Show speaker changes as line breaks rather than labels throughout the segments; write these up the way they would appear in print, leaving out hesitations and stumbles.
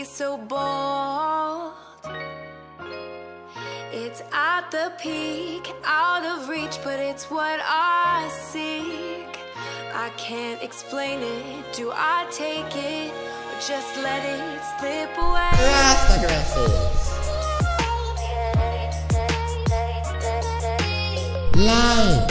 be so bold. It's at the peak, out of reach, but it's what I seek. I can't explain it. Do I take it or just let it slip away?
Like.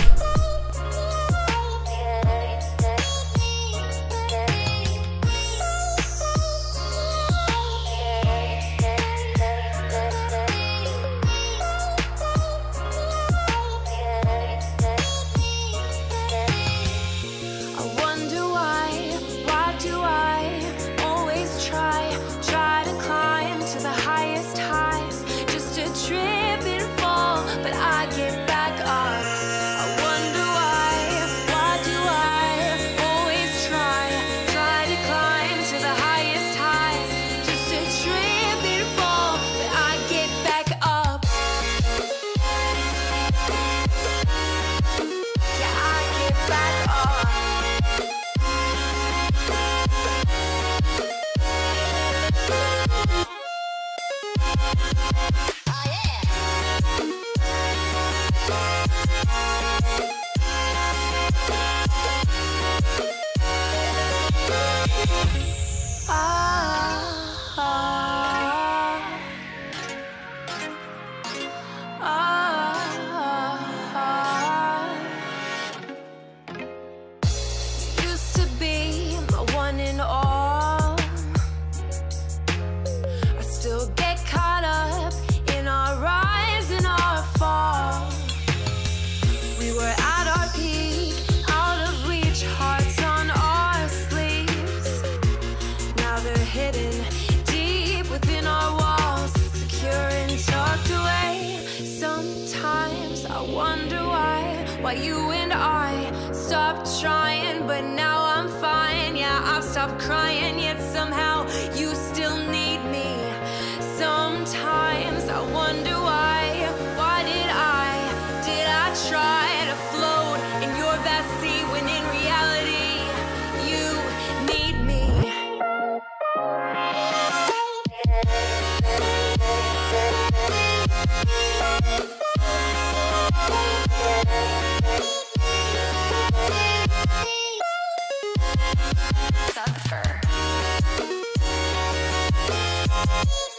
Why you and I stopped trying, but now I'm fine. Yeah, I've stopped crying, yet somehow you still need me. Sometimes I wonder why did I try to float in your backseat when in reality you need me. Suffer.